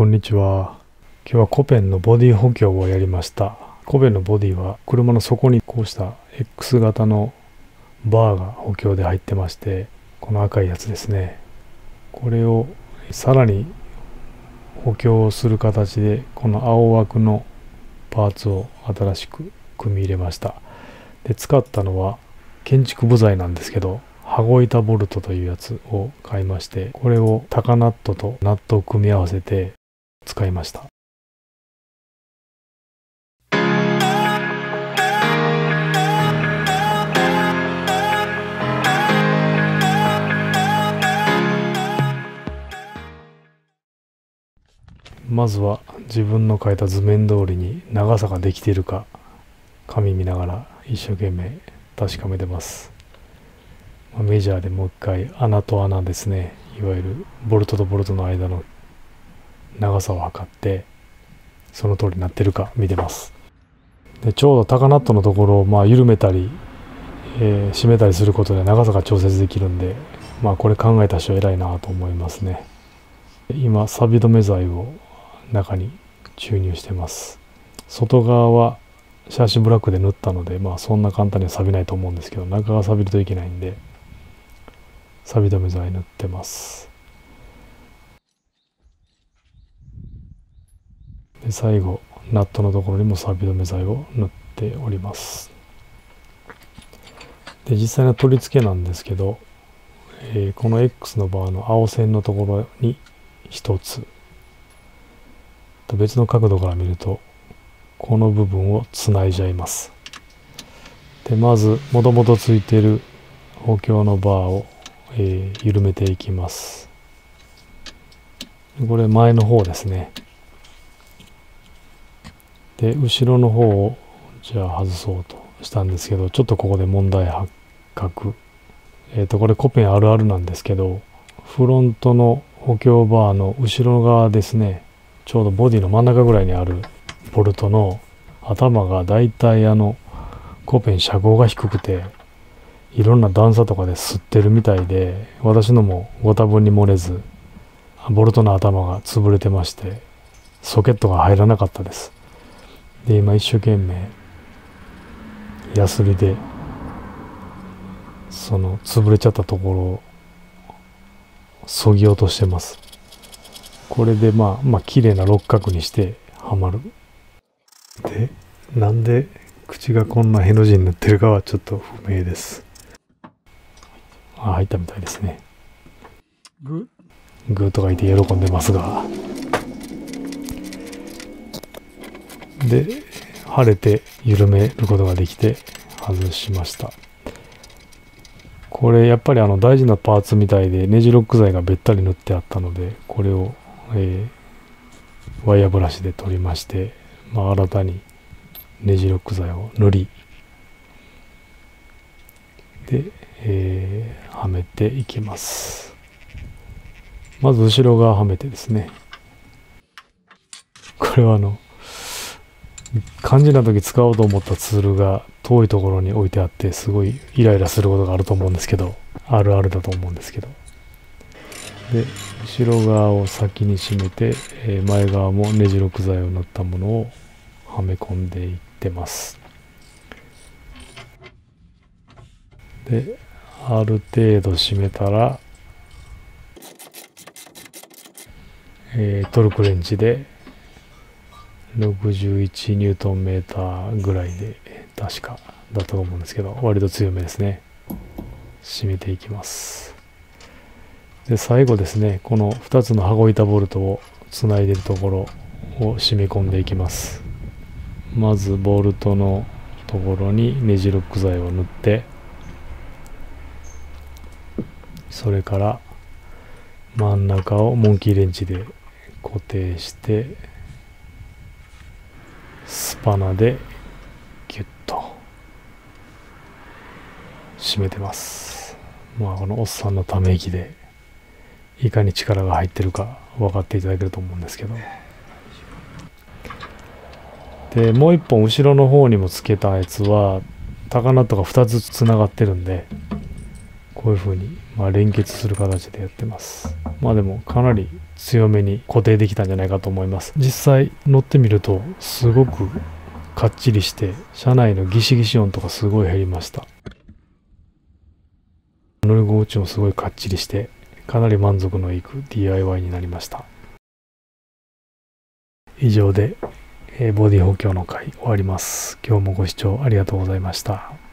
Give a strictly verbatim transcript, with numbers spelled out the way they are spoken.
こんにちは。今日はコペンのボディ補強をやりました。コペンのボディは車の底にこうした X 型のバーが補強で入ってまして、この赤いやつですね。これをさらに補強する形でこの青枠のパーツを新しく組み入れました。で、使ったのは建築部材なんですけど、羽子板ボルトというやつを買いまして、これを高ナットとナットを組み合わせて使いました。まずは自分の描いた図面通りに長さができているか紙見ながら一生懸命確かめてます。メジャーでもう一回穴と穴ですね、いわゆるボルトとボルトの間の長さを測ってその通りになってるか見てます。でちょうど高ナットのところをまあ緩めたり、えー、締めたりすることで長さが調節できるんで、まあこれ考えた人は偉いなと思いますね。今錆止め剤を中に注入してます。外側はシャーシブラックで塗ったので、まあそんな簡単には錆びないと思うんですけど、中が錆びるといけないんで錆止め剤塗ってます。で最後ナットのところにも錆止め剤を塗っております。で実際の取り付けなんですけど、えー、この X のバーの青線のところに一つと、別の角度から見るとこの部分をつないじゃいます。でまずもともとついている補強のバーを、えー、緩めていきます。これ前の方ですね。で後ろの方をじゃあ外そうとしたんですけど、ちょっとここで問題発覚。えっとこれコペンあるあるなんですけど、フロントの補強バーの後ろ側ですね、ちょうどボディの真ん中ぐらいにあるボルトの頭がだいたいあのコペン車高が低くて、いろんな段差とかで吸ってるみたいで、私のもご多分に漏れずボルトの頭が潰れてまして、ソケットが入らなかったです。で今一生懸命ヤスリでその潰れちゃったところを削ぎ落としてます。これでまあまあ綺麗な六角にしてはまる。でなんで口がこんなへの字になってるかはちょっと不明です。あ、入ったみたいですね。グーグーとか言って喜んでますが、で晴れて緩めることができて外しました。これやっぱりあの大事なパーツみたいでネジロック剤がべったり塗ってあったので、これを、えー、ワイヤーブラシで取りまして、まあ、新たにネジロック剤を塗りで、えー、はめていきます。まず後ろ側はめてですね、これはあの肝心な時使おうと思ったツールが遠いところに置いてあって、すごいイライラすることがあると思うんですけど、あるあるだと思うんですけど、で後ろ側を先に締めて、えー、前側もネジロック剤を塗ったものをはめ込んでいってます。である程度締めたら、えー、トルクレンチでろくじゅういちニュートンメーターぐらいで確かだったと思うんですけど、割と強めですね。締めていきます。で最後ですね、このふたつの羽子板ボルトをつないでいるところを締め込んでいきます。まずボルトのところにネジロック剤を塗って、それから真ん中をモンキーレンチで固定して、スパナでギュッと締めてます。まあこのおっさんのため息でいかに力が入ってるか分かっていただけると思うんですけど、でもう一本後ろの方にもつけたやつは高ナットがふたつつながってるんで、こういう風にまあ、連結する形でやってます。まあでもかなり強めに固定できたんじゃないかと思います。実際乗ってみるとすごくかっちりして、車内のギシギシ音とかすごい減りました。乗り心地もすごいかっちりして、かなり満足のいく ディーアイワイ になりました。以上で、えーボディ補強の回終わります。今日もご視聴ありがとうございました。